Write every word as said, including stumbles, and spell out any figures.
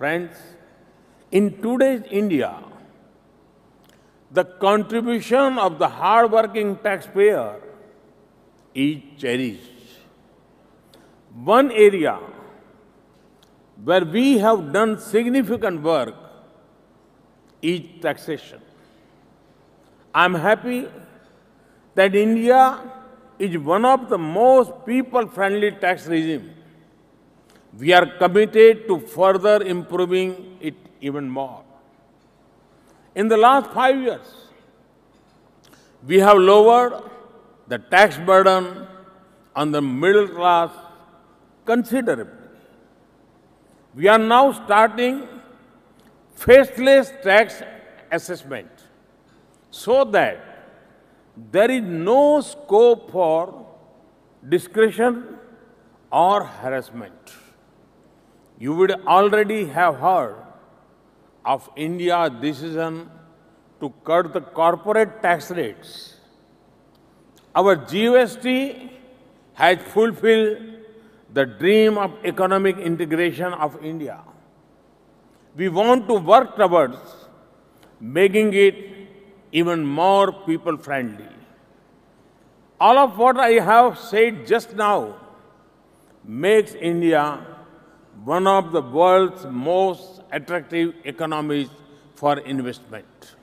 Friends, in today's India, the contribution of the hard-working taxpayer is cherished. One area where we have done significant work is taxation. I am happy that India is one of the most people-friendly tax regimes. We are committed to further improving it even more. In the last five years, we have lowered the tax burden on the middle class considerably. We are now starting faceless tax assessment so that there is no scope for discretion or harassment. You would already have heard of India's decision to cut the corporate tax rates. Our G S T has fulfilled the dream of economic integration of India. We want to work towards making it even more people-friendly. All of what I have said just now makes India one of the world's most attractive economies for investment.